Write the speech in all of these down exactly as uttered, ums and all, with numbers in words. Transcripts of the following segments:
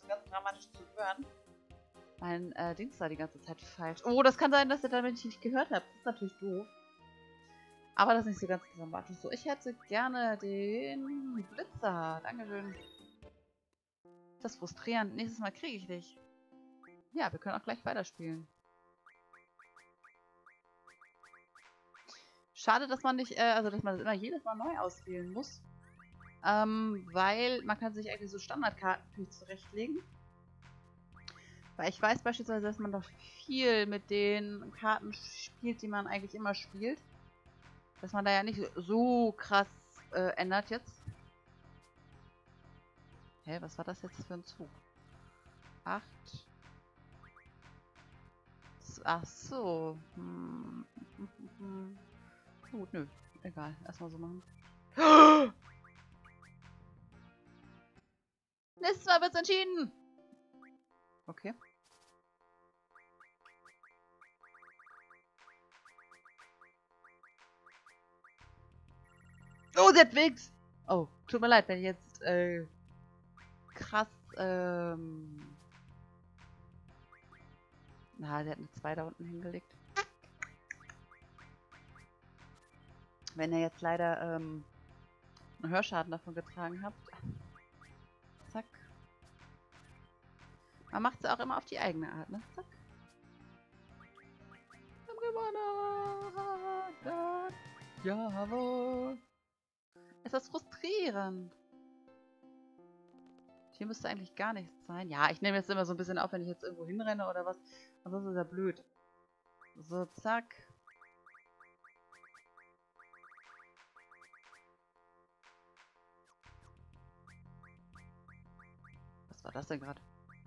so ganz dramatisch zu hören. Mein äh, Dings da die ganze Zeit pfeift. Oh, das kann sein, dass ihr damit nicht gehört habt. Das ist natürlich doof. Aber das ist nicht so ganz dramatisch. So, ich hätte gerne den Blitzer. Dankeschön. Das ist frustrierend. Nächstes Mal kriege ich dich. Ja, wir können auch gleich weiterspielen. Schade, dass man nicht, äh, also dass man das immer jedes Mal neu auswählen muss. Ähm, weil man kann sich eigentlich so Standardkarten für zurechtlegen. Weil ich weiß beispielsweise, dass man doch viel mit den Karten spielt, die man eigentlich immer spielt. Dass man da ja nicht so krass äh, ändert jetzt. Hä, was war das jetzt für ein Zug? Acht. Ach so. Hm. Gut, nö. Egal. Erstmal so machen. Nächstes Mal wird's entschieden. Okay. Oh, sie hat Wigs. Oh, tut mir leid, wenn ich jetzt äh, krass, ähm... Na, der hat eine zwei da unten hingelegt. Wenn ihr jetzt leider ähm, einen Hörschaden davon getragen habt. Zack. Man macht es auch immer auf die eigene Art, ne? Zack. Wir haben gewonnen. Jawohl. Es ist frustrierend. Hier müsste eigentlich gar nichts sein. Ja, ich nehme jetzt immer so ein bisschen auf, wenn ich jetzt irgendwo hinrenne oder was. Ansonsten ist ja blöd. So, zack. Was war das denn gerade?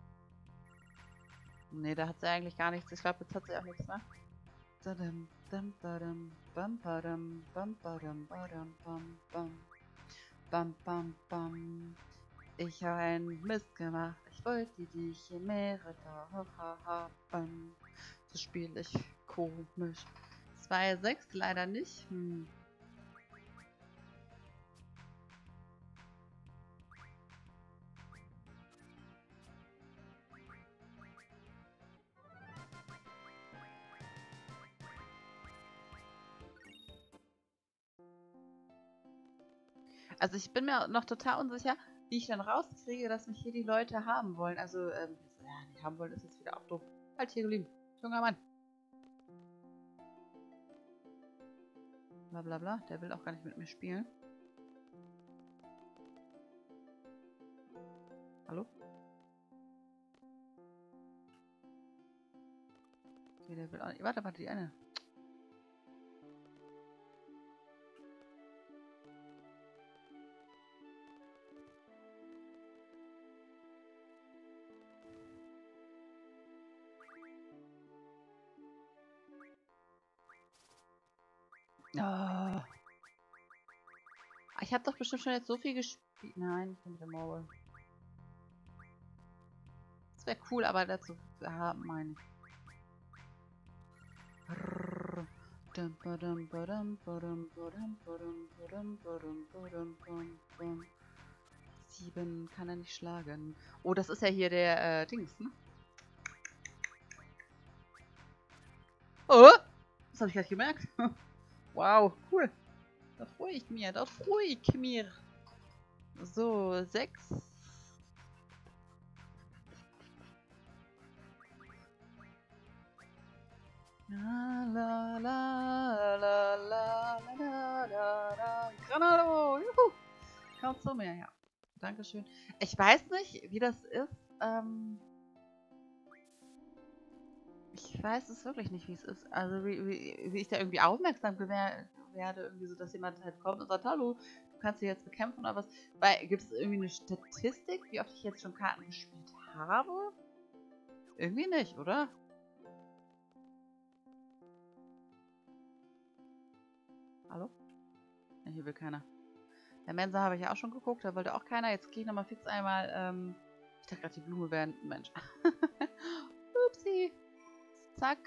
Nee, da hat sie eigentlich gar nichts. Ich glaube, jetzt hat sie auch nichts mehr. Badam, bam, badam, bam, badam, bam, badam, badam, bam, bam. Bam, bam, bam. Ich habe einen Mist gemacht. Ich wollte die Chimäre da haben. So spiele ich komisch. zwei sechs leider nicht. Hm. Also ich bin mir noch total unsicher, wie ich dann rauskriege, dass mich hier die Leute haben wollen. Also, ähm, ja, die haben wollen ist jetzt wieder auch doof. Halt hier geblieben. Junger Mann. Blablabla. Bla, bla. Der will auch gar nicht mit mir spielen. Hallo? Okay, der will auch nicht. Warte, warte, die eine. Oh. Ich habe doch bestimmt schon jetzt so viel gespielt. Nein, ich bin mit der Mauer. Das wäre cool, aber dazu haben meine ich. Sieben kann er nicht schlagen. Oh, das ist ja hier der äh, Dings, ne? Oh! Das habe ich gleich gemerkt. Wow, cool. Da freue ich mich, da freue ich mich. So, sechs. La la la la la la la la. Granado! Juhu! Kaum zu mehr, ja. Dankeschön. Ich weiß nicht, wie das ist. Ähm ich weiß es wirklich nicht, wie es ist. Also wie, wie, wie ich da irgendwie aufmerksam werde, irgendwie so, dass jemand halt kommt und sagt, hallo, du kannst sie jetzt bekämpfen oder was. Weil, gibt es irgendwie eine Statistik, wie oft ich jetzt schon Karten gespielt habe? Irgendwie nicht, oder? Hallo? Ja, hier will keiner. Der Mensa habe ich ja auch schon geguckt, da wollte auch keiner. Jetzt gehe ich nochmal fix einmal, ähm, ich dachte gerade, die Blume wäre ein Mensch. Upsi. Zack.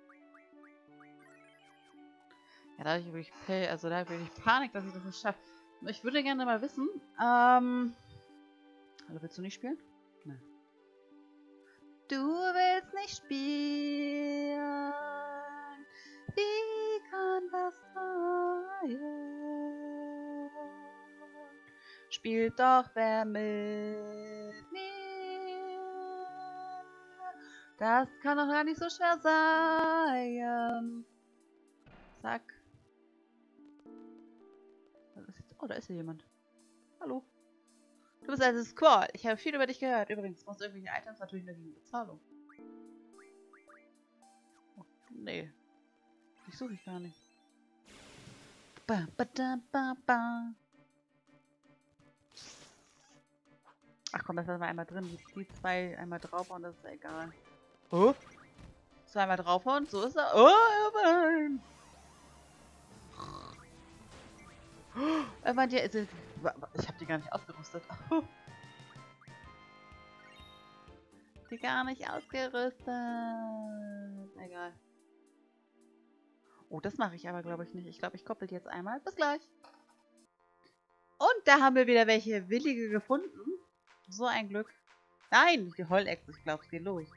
Ja, da habe ich wirklich, also da habe ich wirklich Panik, dass ich das nicht schaffe. Ich würde gerne mal wissen, ähm... Hallo, willst du nicht spielen? Nein. Du willst nicht spielen. Wie kann das sein? Spielt doch wer mit mir. Das kann doch gar nicht so schwer sein. Zack. Oh, da ist hier jemand. Hallo. Du bist also Squall. Ich habe viel über dich gehört. Übrigens, brauchst du irgendwelche Items natürlich nur gegen Bezahlung. Oh, nee. Die suche ich gar nicht. Ba, ba, da, ba, ba. Ach komm, das lassen wir einmal drin. Die, die zwei einmal draufhauen, das ist ja egal. Oh? Zweimal draufhauen, so ist er. Oh, nein! Er meint ja, ich hab die gar nicht ausgerüstet. Die gar nicht ausgerüstet. Egal. Oh, das mache ich aber, glaube ich, nicht. Ich glaube, ich koppel jetzt einmal. Bis gleich. Und da haben wir wieder welche Willige gefunden. So ein Glück. Nein, die Heulechse. Ich glaube, es geht los.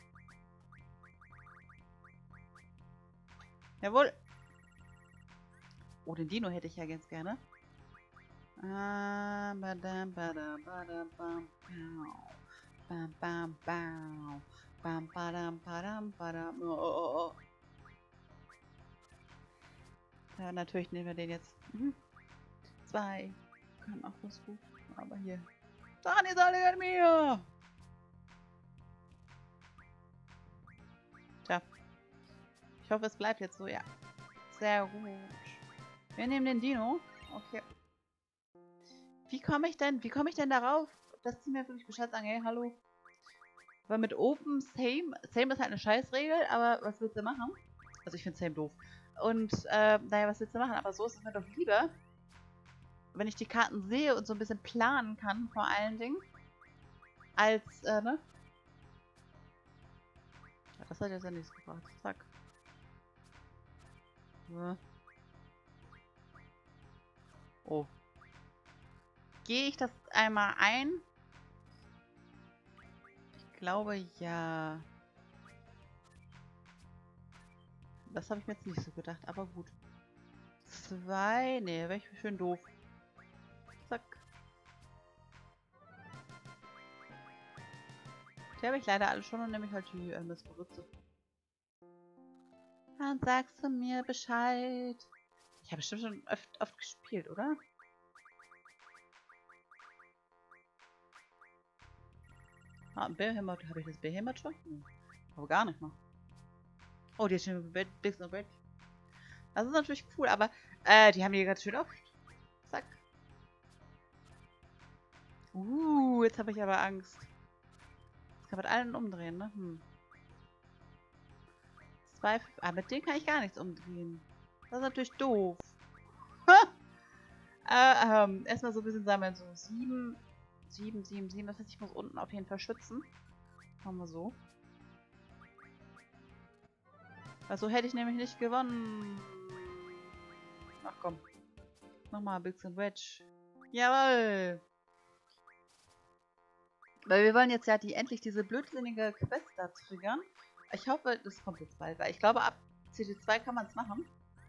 Jawohl. Oh, den Dino hätte ich ja ganz gerne. Ah, badam, badam, badam, bam, bam, bam, bam, bam, badam, badam, badam. Oh, oh, oh. Ja, natürlich nehmen wir den jetzt. Mhm. Zwei. Kann auch was gut. Aber hier. Dann ist alle an mir! Tja. Ich hoffe, es bleibt jetzt so, ja. Sehr gut. Wir nehmen den Dino. Okay. Wie komme ich denn, wie komme ich denn darauf, dass die mir wirklich Bescheid sagen, hey, hallo. Weil mit Open Same, Same ist halt eine Scheißregel, aber was willst du machen? Also ich finde Same doof. Und, äh, naja, was willst du machen? Aber so ist es mir doch lieber, wenn ich die Karten sehe und so ein bisschen planen kann, vor allen Dingen, als, äh, ne? Ja, das hat jetzt ja nichts gebracht. Zack. Ja. Oh. Gehe ich das einmal ein? Ich glaube, ja. Das habe ich mir jetzt nicht so gedacht, aber gut. Zwei. Nee, wäre ich schön doof. Zack. Die habe ich leider alle schon und nehme ich halt die äh, Missberitze. Dann sagst du mir Bescheid. Ich habe bestimmt schon oft, oft gespielt, oder? Ah, ein Behemoth. Habe ich das Behemoth schon? Hm. Aber gar nicht noch. Oh, die ist schon Big No Break. Das ist natürlich cool, aber äh, die haben die ganz schön oft. Zack. Uh, jetzt habe ich aber Angst. Jetzt kann man mit allen umdrehen, ne? Hm. Zwei, ah, mit denen kann ich gar nichts umdrehen. Das ist natürlich doof. äh, ähm, erstmal so ein bisschen sammeln. So sieben, sieben, sieben, sieben. Das heißt, ich muss unten auf jeden Fall schützen. Machen wir so. Also hätte ich nämlich nicht gewonnen. Ach komm. Nochmal ein bisschen Wedge. Jawohl! Weil wir wollen jetzt ja die endlich diese blödsinnige Quest da triggern. Ich hoffe, das kommt jetzt bald, weil ich glaube, ab C D zwei kann man es machen.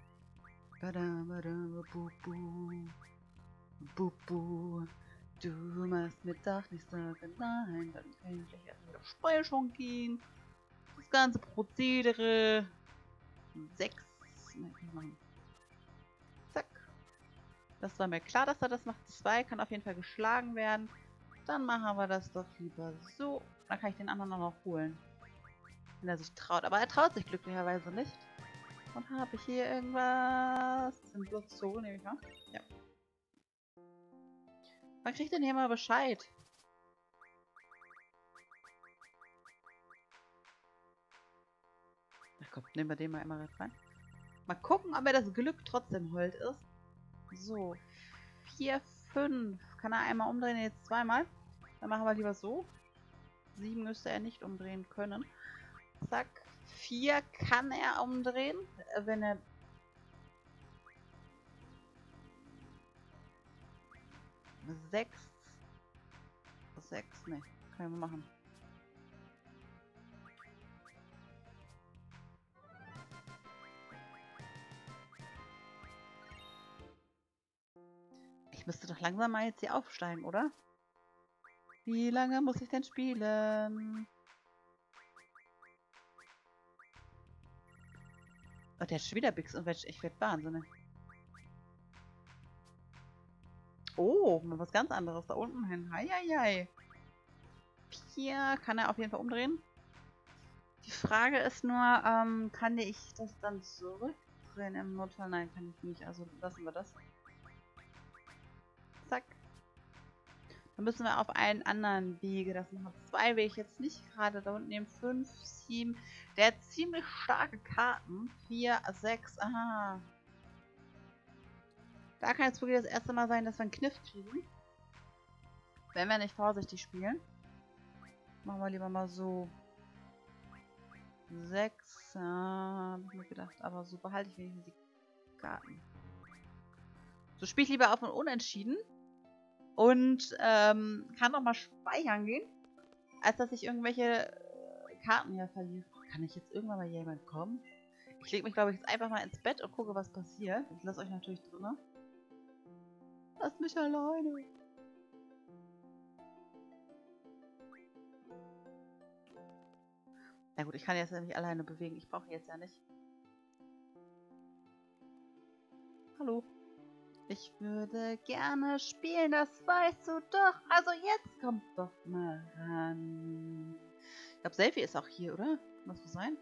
Bubu, du machst mir doch nicht sagen, nein, dann kann ich gleich erst wieder Speicherung gehen. Das ganze Prozedere. Sechs. Machen. Zack. Das war mir klar, dass er das macht. Zwei kann auf jeden Fall geschlagen werden. Dann machen wir das doch lieber so. Dann kann ich den anderen noch holen. Wenn er sich traut. Aber er traut sich glücklicherweise nicht. Und habe ich hier irgendwas? Das sind bloß so, nehme ich mal. Ja. Man kriegt denn hier mal Bescheid. Ach komm, nehmen wir den mal immer rein. Mal gucken, ob er das Glück trotzdem heult ist. So. vier, fünf. Kann er einmal umdrehen? Jetzt zweimal. Dann machen wir lieber so. sieben müsste er nicht umdrehen können. Zack. vier kann er umdrehen, wenn er... Sechs. Sechs, ne. Können wir machen. Ich müsste doch langsam mal jetzt hier aufsteigen, oder? Wie lange muss ich denn spielen? Oh, der hat schon wieder Bix und Wedge. Ich werde wahnsinnig. Oh, mal was ganz anderes da unten hin. Heieiei. Hier kann er auf jeden Fall umdrehen. Die Frage ist nur, ähm, kann ich das dann zurückdrehen im Notfall? Nein, kann ich nicht. Also lassen wir das. Zack. Dann müssen wir auf einen anderen Wege das machen. Zwei will ich jetzt nicht gerade da unten nehmen. Fünf, sieben. Der hat ziemlich starke Karten. Vier, sechs. Aha. Da kann jetzt wirklich das erste Mal sein, dass wir einen Kniff kriegen. Wenn wir nicht vorsichtig spielen. Machen wir lieber mal so. Sechs. Ja, hab ich mir gedacht. Aber so behalte ich wenigstens die Karten. So spiele ich lieber auf ein Unentschieden. Und ähm, kann noch mal speichern gehen. Als dass ich irgendwelche Karten hier verliere. Kann ich jetzt irgendwann mal jemand kommen? Ich lege mich, glaube ich, jetzt einfach mal ins Bett und gucke, was passiert. Ich lasse euch natürlich drin. Lasst mich alleine. Na gut, ich kann jetzt ja nicht alleine bewegen. Ich brauche jetzt ja nicht. Hallo. Ich würde gerne spielen, das weißt du doch. Also jetzt kommt doch mal ran. Ich glaube, Selfie ist auch hier, oder? Muss so sein?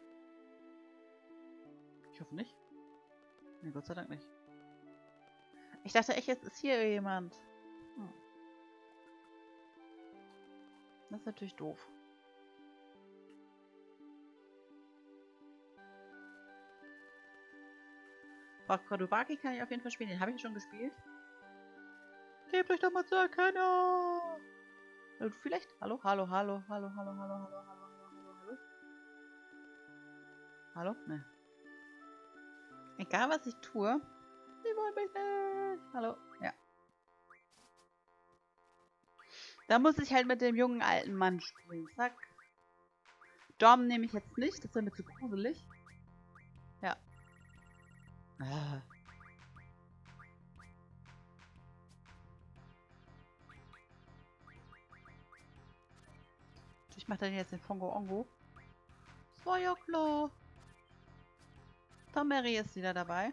Ich hoffe nicht. Nee, Gott sei Dank nicht. Ich dachte echt, jetzt ist hier jemand. Hm. Das ist natürlich doof. Frau Kodobaki kann ich auf jeden Fall spielen. Den habe ich schon gespielt. Gebt euch doch mal zu erkennen. Und vielleicht. Hallo, hallo, hallo, hallo, hallo, hallo, hallo, hallo, hallo, hallo. Hallo? Ne. Egal was ich tue. Sie wollen mich nicht. Hallo? Ja. Da muss ich halt mit dem jungen alten Mann spielen. Zack. Dom nehme ich jetzt nicht. Das wäre mir zu gruselig. Ja. Ah. Ich mache dann jetzt den Fongo Ongo. Das war ja klar. Tom Mary ist wieder dabei.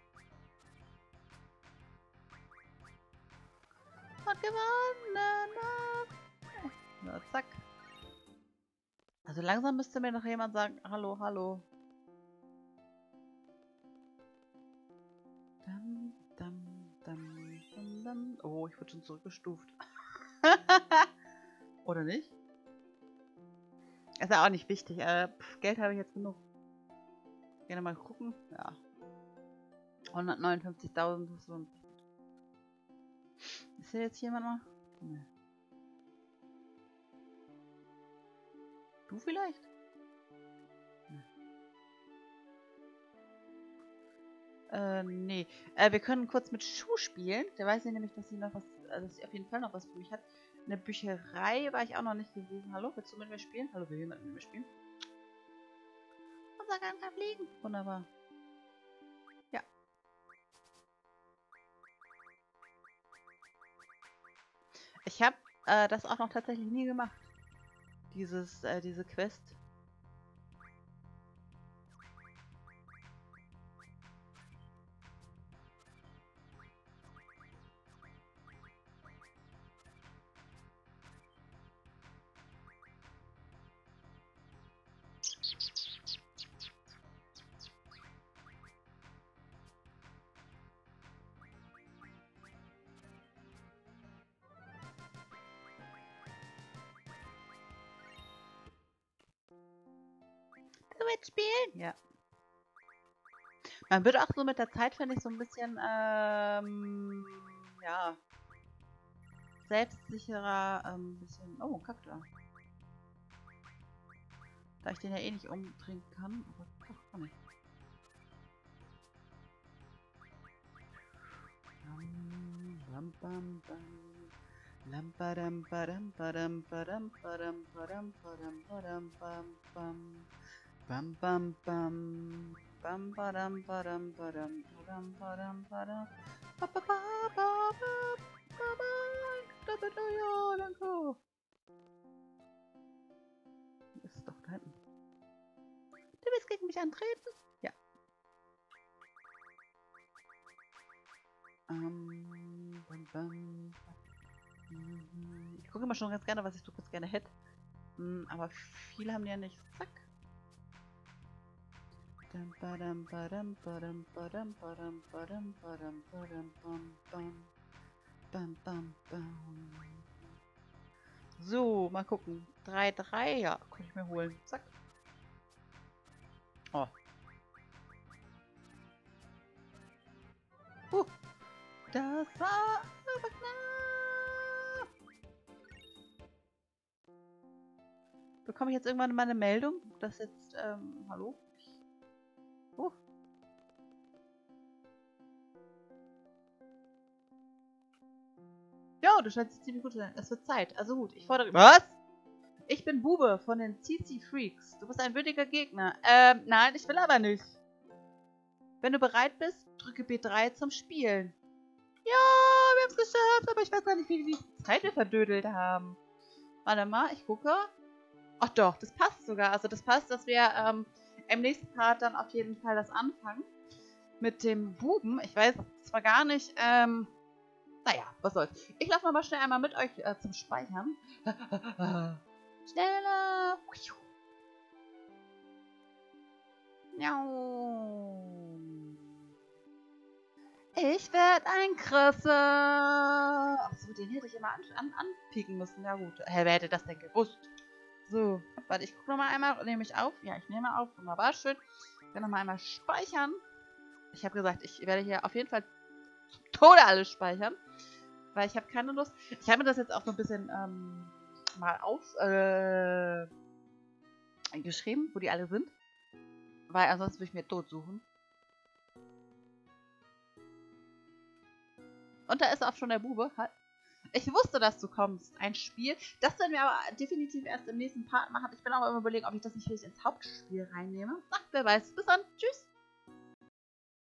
Hat gewonnen. So, zack. Also langsam müsste mir noch jemand sagen, hallo, hallo. Dum, dum, dum, dum, dum. Oh, ich wurde schon zurückgestuft. Oder nicht? Ist ja auch nicht wichtig. Äh, pf, Geld habe ich jetzt genug. Gerne mal gucken. Ja. hundertneunundfünfzigtausend ist so. Ist hier jetzt jemand noch? Nee. Du vielleicht? Nee. Äh, nee. Äh, wir können kurz mit Schuh spielen. Der weiß ja nämlich, dass sie noch was, äh, dass sie auf jeden Fall noch was für mich hat. Eine Bücherei war ich auch noch nicht gewesen. Hallo, willst du mit mir spielen? Hallo, will jemand mit mir spielen? Unser Gang kann fliegen. Wunderbar. Ja. Ich habe äh, das auch noch tatsächlich nie gemacht. Dieses, äh, diese Quest. Du willst spielen? Ja. Man wird auch so mit der Zeit, finde ich, so ein bisschen, ähm, ja, selbstsicherer, ähm, bisschen, oh, ein Kaktus. Da ich den ja eh nicht umdrehen kann, aber doch kann ich. Bam, bam, bam. Lam badam badam badam badam badam badam badam badam bam bam bam bam bam bam badam badam badam badam badam badam ba ba ba ba ba ba ba da da da ja danke. Ist doch da hinten. Du willst gegen mich antreten? Ja. Ähm, bam, bam. Ich gucke immer schon ganz gerne, was ich so ganz gerne hätte. Aber viele haben die ja nicht. Zack. Bam, badam, badam, badam, badam, badam, badam, badam, badam, bam, bam. Bam, bam, bam. So, mal gucken. drei drei, ja, kann ich mir holen. Zack. Oh. Uh, das war aber knapp. Bekomme ich jetzt irgendwann mal eine Meldung, dass jetzt, ähm, hallo? Uh. Ja, du scheinst ziemlich gut zu sein. Es wird Zeit. Also gut, ich fordere... Was? Ich bin Bube von den C C Freaks. Du bist ein würdiger Gegner. Ähm, nein, ich will aber nicht. Wenn du bereit bist, drücke B drei zum Spielen. Ja, wir haben es geschafft, aber ich weiß gar nicht, wie viel Zeit wir verdödelt haben. Warte mal, ich gucke. Ach doch, das passt sogar. Also das passt, dass wir ähm, im nächsten Part dann auf jeden Fall das anfangen. Mit dem Buben. Ich weiß zwar gar nicht, ähm... Naja, was soll's. Ich laufe noch mal schnell einmal mit euch äh, zum Speichern. Schneller! Ich werde ein Kresse. Achso, den hätte ich immer an, an, anpieken müssen. Ja gut. Hä, wer hätte das denn gewusst? So, warte, ich gucke noch mal einmal. Nehme ich auf? Ja, ich nehme auf. Wunderbar, schön. Ich werde noch mal einmal speichern. Ich habe gesagt, ich werde hier auf jeden Fall zum Tode alles speichern. Weil ich habe keine Lust. Ich habe mir das jetzt auch so ein bisschen ähm, mal auf äh, geschrieben, wo die alle sind. Weil ansonsten würde ich mir tot suchen. Und da ist auch schon der Bube. Ich wusste, dass du kommst. Ein Spiel. Das werden wir aber definitiv erst im nächsten Part machen. Ich bin auch mal überlegen, ob ich das nicht vielleicht ins Hauptspiel reinnehme. Ach, wer weiß. Bis dann. Tschüss.